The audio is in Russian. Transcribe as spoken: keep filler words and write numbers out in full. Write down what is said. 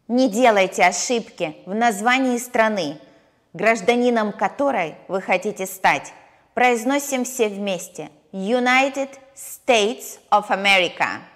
Не делайте ошибки в названии страны, гражданином которой вы хотите стать. Произносим все вместе. United States of America.